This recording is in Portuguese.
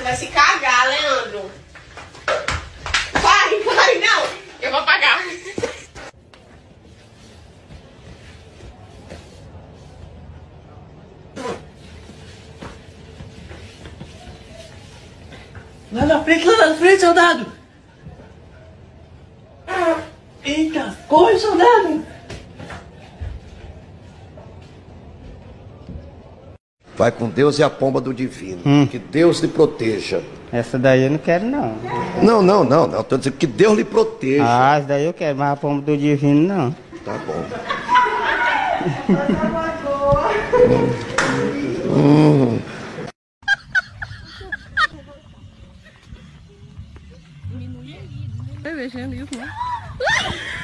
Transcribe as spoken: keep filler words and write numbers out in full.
vai se cagar, Leandro. Vai, vai, não. Eu vou pagar. Lá na frente, lá na frente, soldado! Eita, corre, soldado! Vai com Deus e a pomba do divino. Hum. Que Deus lhe proteja. Essa daí eu não quero, não. Não, não, não, não. Estou dizendo que Deus lhe proteja. Ah, essa daí eu quero, mas a pomba do divino, não. Tá bom. hum. Vai mexendo isso, né?